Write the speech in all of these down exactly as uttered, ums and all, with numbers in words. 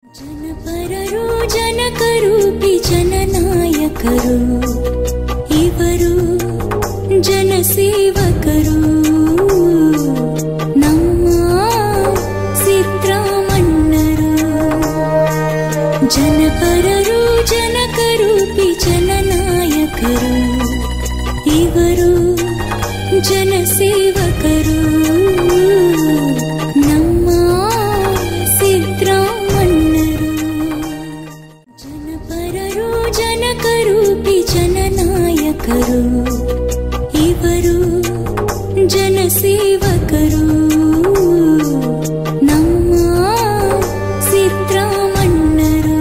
ಜನಪರರು ಜನಕರೂಪಿ ಜನನಾಯಕರು ಇವರು ಜನಸೇವಕರು ನಮ್ಮ ಸಿದ್ರಾಮಣ್ಣರು. ಜನಪರರು ಜನಕರೂಪಿ ಜನನಾಯಕರು ಇವರು ಜನಸೇವಕರು ನಮ್ಮ ಸಿದ್ರಾಮಣ್ಣರು. ಜನಪರರು ಜನಕರೂಪಿ ಜನನಾಯಕರು ಇವರು ಜನಸೇವಕರು ನಮ್ಮ ಸಿದ್ರಾಮಣ್ಣರು.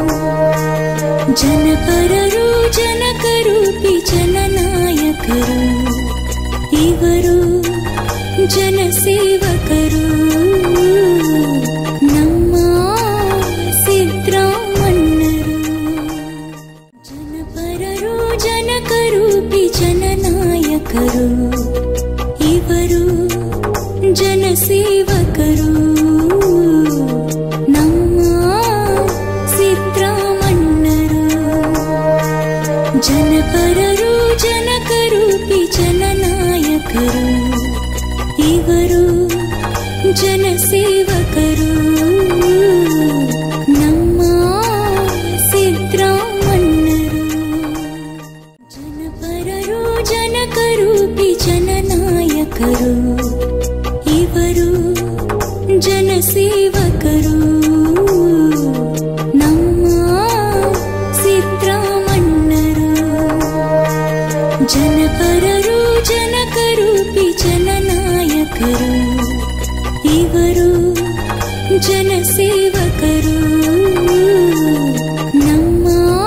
ಜನಪರರು ಜನಕರೂಪಿ ಜನನಾಯಕರು ಇವರು ಜನಸೇವಕರು ನಮ್ಮ ಸಿದ್ರಾಮಣ್ಣರು. ಜನಪರರು ಜನಕರೂಪಿ ಜನನಾಯಕರು ಇವರು ಜನಸೇವಕರು ನಮ್ಮ ಸಿದ್ರಾಮಣ್ಣರು. ಜನಪರರು ಜನಕರೂಪಿ ಜನನಾಯಕರು ಇವರು ಜನಸೇವಕರು ನಮ್ಮ ಸಿದ್ರಾಮಣ್ಣರು. ಜನಪರರು ಜನಕರೂಪಿ ಜನನಾಯಕರು ಇವರು ಜನಸೇವಕರು ನಮ್ಮ ಸಿದ್ರಾಮಣ್ಣರು. ಜನಪರರು ಜನಕರೂಪಿ ಜನನಾಯಕರು ಇವರು ಜನಸೇವಕರು ನಮ್ಮ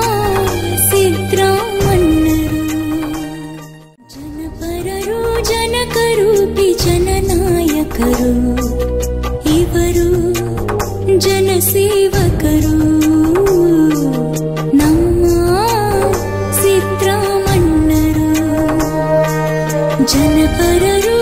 ಸಿದ್ರಾಮಣ್ಣರು. ಜನಪರರು ಜನಕರೂಪಿ ಜನನಾಯಕರು ಇವರು ಜನಸೇವಕರು ನಮ್ಮ ಸಿದ್ರಾಮಣ್ಣರು. ಜನಪರರು